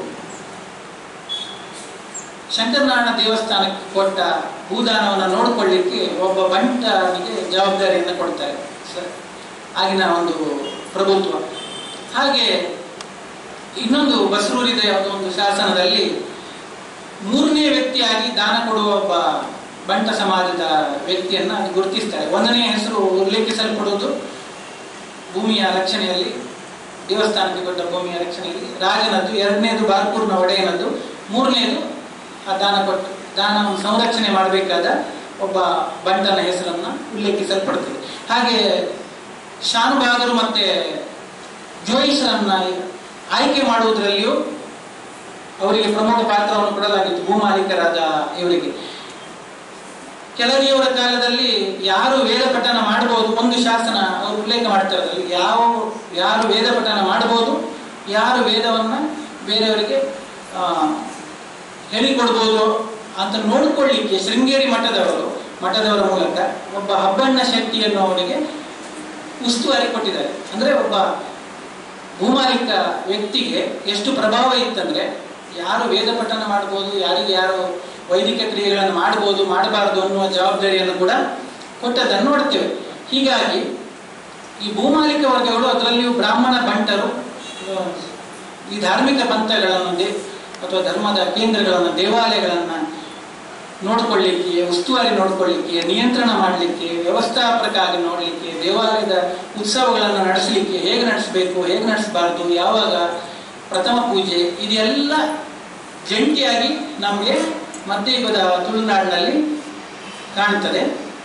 ಶಂಕರನಾರಾಯಣ ದೇವಸ್ಥಾನಕ್ಕೆ ಕೊಟ್ಟ ಭೂದಾನವನ್ನು ನೋಡಿಕೊಳ್ಳಿಕ್ಕೆ ಒಬ್ಬ ಬಂಟನಿಗೆ ಜವಾಬ್ದಾರಿಯನ್ನು ಕೊಡ್ತಾರೆ ಆಗಿನ ಒಂದು ಪ್ರಭುತ್ವ. ಹಾಗೆ ಇನ್ನೊಂದು ಬಸರೂರಿದ ಒಂದು ಶಾಸನದಲ್ಲಿ ಮೂರನೇ ವ್ಯಕ್ತಿಯಾಗಿ ದಾನ ಕೊಡುವ ಒಬ್ಬ ಬಂಟ ಸಮಾಜದ ವ್ಯಕ್ತಿಯನ್ನ ಗುರುತಿಸ್ತಾರೆ. ಒಂದನೇ ಹೆಸರು ಉಲ್ಲೇಖಿಸಲ್ಪಡುವುದು ಭೂಮಿಯ ರಕ್ಷಣೆಯಲ್ಲಿ, ದೇವಸ್ಥಾನಕ್ಕೆ ಕೊಟ್ಟ ಭೂಮಿಯ ರಕ್ಷಣೆಯಲ್ಲಿ ರಾಜನದ್ದು, ಎರಡನೇದು ಬಾರ್ಪೂರ್ನ ಒಡೆಯನದ್ದು, ಮೂರನೇದು ಆ ದಾನ ಕೊಟ್ಟು ದಾನ ಸಂರಕ್ಷಣೆ ಮಾಡಬೇಕಾದ ಒಬ್ಬ ಬಂಟನ ಹೆಸರನ್ನ ಉಲ್ಲೇಖಿಸಲ್ಪಡುತ್ತದೆ. ಹಾಗೆ ಶಾನುಭಾಗರು ಮತ್ತೆ ಜೋಯಿಸರನ್ನ ಆಯ್ಕೆ ಮಾಡುವುದರಲ್ಲಿಯೂ ಅವರಿಗೆ ಪ್ರಮುಖ ಪಾತ್ರವನ್ನು ಕೊಡಲಾಗಿತ್ತು ಭೂಮಾಲೀಕರಾದ ಇವರಿಗೆ. ಕೆಳದಿಯವರ ಕಾಲದಲ್ಲಿ ಯಾರು ವೇದ ಪಠನ ಮಾಡಬಹುದು, ಒಂದು ಶಾಸನ ಅವರು ಉಲ್ಲೇಖ ಮಾಡ್ತಾರೆ, ಅದರಲ್ಲಿ ಯಾವ ಯಾರು ವೇದ ಪಠನ ಮಾಡಬಹುದು, ಯಾರು ವೇದವನ್ನ ಬೇರೆಯವರಿಗೆ ಆ ಹೇಳಿಕೊಡ್ಬೋದು ಅಂತ ನೋಡಿಕೊಳ್ಳಿಕ್ಕೆ ಶೃಂಗೇರಿ ಮಠದವರು ಮಠದವರ ಮೂಲಕ ಒಬ್ಬ ಹಬ್ಬಣ್ಣ ಶೆಟ್ಟಿಯನ್ನು ಅವರಿಗೆ ಉಸ್ತುವಾರಿ ಕೊಟ್ಟಿದ್ದಾರೆ. ಅಂದ್ರೆ ಒಬ್ಬ ಭೂಮಾಲೀಕ ವ್ಯಕ್ತಿಗೆ ಎಷ್ಟು ಪ್ರಭಾವ ಇತ್ತಂದ್ರೆ ಯಾರು ವೇದ ಪಠನ ಮಾಡಬಹುದು, ಯಾರಿಗೆ ಯಾರು ವೈದಿಕ ಕ್ರಿಯೆಗಳನ್ನು ಮಾಡಬಹುದು ಮಾಡಬಾರದು ಅನ್ನುವ ಜವಾಬ್ದಾರಿಯನ್ನು ಕೂಡ ಕೊಟ್ಟದನ್ನು ನೋಡ್ತೇವೆ. ಹೀಗಾಗಿ ಈ ಭೂಮಾಲೀಕ ವರ್ಗಗಳು, ಅದರಲ್ಲಿಯೂ ಬ್ರಾಹ್ಮಣ ಬಂಟರು ಈ ಧಾರ್ಮಿಕ ಪಂಥಗಳನ್ನು ಅಥವಾ ಧರ್ಮದ ಕೇಂದ್ರಗಳನ್ನು, ದೇವಾಲಯಗಳನ್ನು ನೋಡ್ಕೊಳ್ಳಿಕ್ಕೆ, ಉಸ್ತುವಾರಿ ನೋಡ್ಕೊಳ್ಳಿಕ್ಕೆ, ನಿಯಂತ್ರಣ ಮಾಡಲಿಕ್ಕೆ, ವ್ಯವಸ್ಥಾಪಕರಾಗಿ ನೋಡಲಿಕ್ಕೆ, ದೇವಾಲಯದ ಉತ್ಸವಗಳನ್ನು ನಡೆಸಲಿಕ್ಕೆ, ಹೇಗೆ ನಡೆಸಬೇಕು, ಹೇಗೆ ನಡೆಸಬಾರದು, ಯಾವಾಗ ಪ್ರಥಮ ಪೂಜೆ, ಇದೆಲ್ಲ ಜಂಟಿಯಾಗಿ ನಮಗೆ ಮಧ್ಯಯುಗದ ತುಳುನಾಡಿನಲ್ಲಿ ಕಾಣುತ್ತದೆ.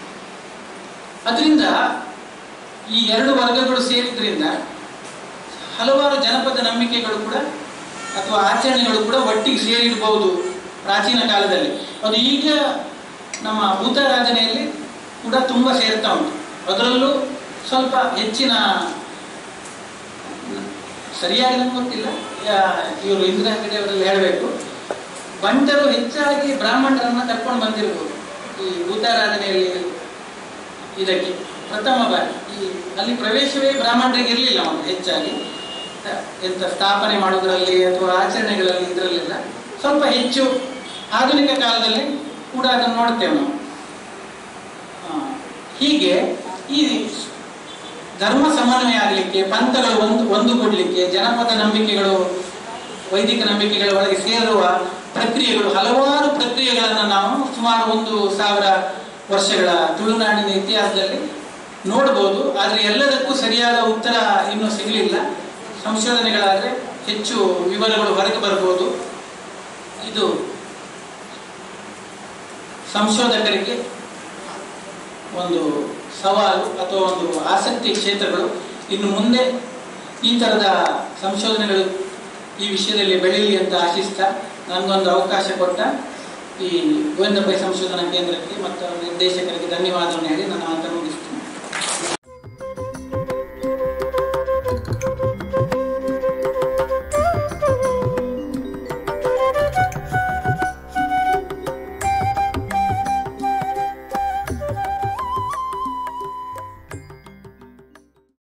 ಅದರಿಂದ ಈ ಎರಡು ವರ್ಗಗಳು ಸೇರಿದ್ರಿಂದ ಹಲವಾರು ಜನಪದ ನಂಬಿಕೆಗಳು ಕೂಡ ಅಥವಾ ಆಚರಣೆಗಳು ಕೂಡ ಒಟ್ಟಿಗೆ ಸೇರಿರಬಹುದು ಪ್ರಾಚೀನ ಕಾಲದಲ್ಲಿ. ಅದು ಈಗ ನಮ್ಮ ಭೂತಾರಾಧನೆಯಲ್ಲಿ ಕೂಡ ತುಂಬ ಸೇರ್ತಾ ಉಂಟು. ಅದರಲ್ಲೂ ಸ್ವಲ್ಪ ಹೆಚ್ಚಿನ, ಸರಿಯಾಗಿ ನಮ್ಗೆ ಗೊತ್ತಿಲ್ಲ, ಇವರು ಇಂದಿರಾ ಹೆಗಡೆ ಅವರಲ್ಲಿ ಹೇಳಬೇಕು, ಬಂಟರು ಹೆಚ್ಚಾಗಿ ಬ್ರಾಹ್ಮಣರನ್ನ ಕರ್ಕೊಂಡು ಬಂದಿರ್ಬೋದು ಈ ಭೂತಾರಾಧನೆಯಲ್ಲಿ ಇದಕ್ಕೆ. ಪ್ರಥಮ ಬಾರಿ ಈ ಅಲ್ಲಿ ಪ್ರವೇಶವೇ ಬ್ರಾಹ್ಮಣರಿಗೆ ಇರಲಿಲ್ಲ ಒಂದು ಹೆಚ್ಚಾಗಿ, ಎಂತ ಸ್ಥಾಪನೆ ಮಾಡುವುದರಲ್ಲಿ ಅಥವಾ ಆಚರಣೆಗಳಲ್ಲಿ ಇದರಲ್ಲೆಲ್ಲ ಸ್ವಲ್ಪ ಹೆಚ್ಚು ಆಧುನಿಕ ಕಾಲದಲ್ಲಿ ಕೂಡ ಅದನ್ನು ನೋಡ್ತೇವೆ ನಾವು. ಹೀಗೆ ಈ ಧರ್ಮ ಸಮನ್ವಯ ಆಗಲಿಕ್ಕೆ, ಪಂಥಗಳು ಒಂದು ಒಂದುಗೂಡಲಿಕ್ಕೆ, ಜನಪದ ನಂಬಿಕೆಗಳು ವೈದಿಕ ನಂಬಿಕೆಗಳ ಒಳಗೆ ಸೇರುವ ಪ್ರಕ್ರಿಯೆಗಳು, ಹಲವಾರು ಪ್ರಕ್ರಿಯೆಗಳನ್ನು ನಾವು ಸುಮಾರು ಒಂದು ಸಾವಿರ ವರ್ಷಗಳ ತುಳುನಾಡಿನ ಇತಿಹಾಸದಲ್ಲಿ ನೋಡ್ಬೋದು. ಆದರೆ ಎಲ್ಲದಕ್ಕೂ ಸರಿಯಾದ ಉತ್ತರ ಇನ್ನೂ ಸಿಗಲಿಲ್ಲ. ಸಂಶೋಧನೆಗಳಾದರೆ ಹೆಚ್ಚು ವಿವರಗಳು ಹೊರಗೆ ಬರ್ಬೋದು. ಇದು ಸಂಶೋಧಕರಿಗೆ ಒಂದು ಸವಾಲು ಅಥವಾ ಒಂದು ಆಸಕ್ತಿ ಕ್ಷೇತ್ರಗಳು. ಇನ್ನು ಮುಂದೆ ಈ ಥರದ ಸಂಶೋಧನೆಗಳು ಈ ವಿಷಯದಲ್ಲಿ ಬೆಳೀಲಿ ಅಂತ ಆಶಿಸ್ತಾ ನನಗೊಂದು ಅವಕಾಶ ಕೊಟ್ಟ ಈ ಗೋವಿಂದ ಪೈ ಸಂಶೋಧನಾ ಕೇಂದ್ರಕ್ಕೆ ಮತ್ತು ನಿರ್ದೇಶಕರಿಗೆ ಧನ್ಯವಾದವನ್ನು ಹೇಳಿ ನನ್ನ ಮಾತನ್ನು